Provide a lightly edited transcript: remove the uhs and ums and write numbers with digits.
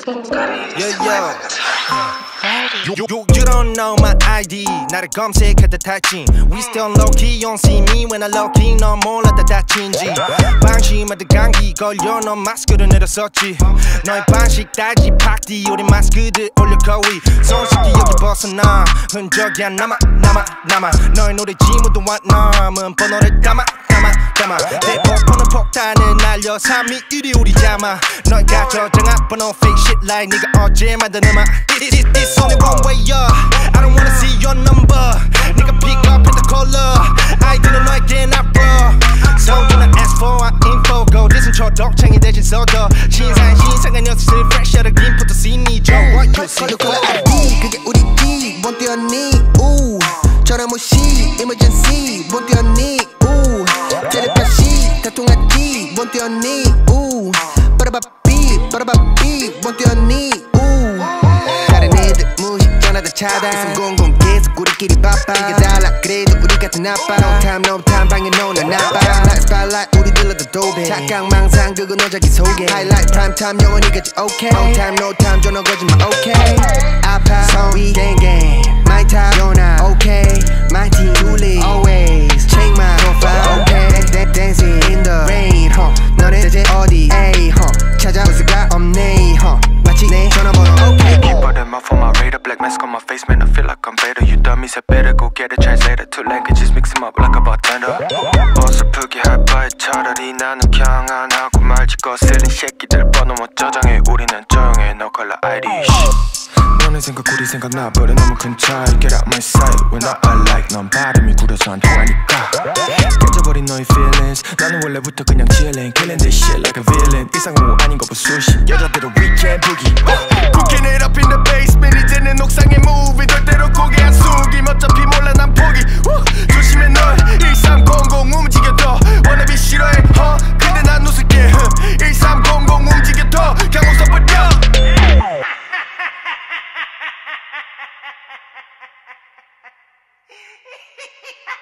You don't know my ID. 나를 검색하다 다친. We still low key. You don't see me when I low key. 넌 몰랐다 다친지. 방심하다 감기 걸려. 넌 마스크를 내렸었지. 너의 방식 따지 팍디. 우리 마스크들 올려 거위. 손쉽게 여기 벗어나. 흔적이 안 남아. 너의 노래 지문도 안 남은 번호를 담아. 내 폭포는 폭탄을 날려 3위 1위 우리 잠아. 너희가 저장한 번호 fake shit like 네가 어제 만든 음악. It's only one way up. I don't wanna see your number. 네가 pick up in the color. 아이들은 너에게 나빠. So do not ask for our info. go listen 초독창이 대신 써줘. 신상한 녀석들 fresh out of input scene. 저 what you see. 그게 우리 D 못 뛰었니 우 전화 무시 emergency 못 뛰었니 우 텔레파시 다 통하지 못 뛰었니 우 빠라바삐 못 뛰었니 우 다른 애들 무시 전화다 차단 공공 계속 우리끼리 바빠 이게 달라 그래도 우리 같은 아빠 No time 방에 노는 나빠 Like spotlight 우리 들러도 도배 착각망상 그거 너 자기 속에 Highlight prime time 영원히 가지 okay No time 전화 거짓말 okay 아파 소리 갱갱 My top 연하 okay My team truly always check my profile okay Dancing in the rain 너네 대체 어디 에이 찾아올 수가 없네 마치 내 전화번호 okay Keep all them off on my radar black mask on my face man I feel like I'm better You dummies had better go get a translator Two languages mix them up like a bartender 어설프게 할 바에 차라리 나는 그냥 안 하고 말지 거슬린 새끼들 번호 못 저장해 우리는 조용해 No color ID 너네 생각 우리 생각 나버려 너무 큰 차이 Get out my sight When I like 넌 발음이 구려서 안 통하니까 깨져버린 너의 feelings 나는 원래부터 그냥 chillin' Killing this shit like a villain 일상은 아닌 거 봐 수시 여자들은 weekend boogie Cooking it up in the basement 이제는 옥상에 movie 될 대로 고개 안 숙임 어차피 몰라 난 포기 조심해 널 1300 움직여도 wannabe 싫어해 근데 난 웃을게 1300 움직여도 그냥 웃어버려 Ha ha ha ha!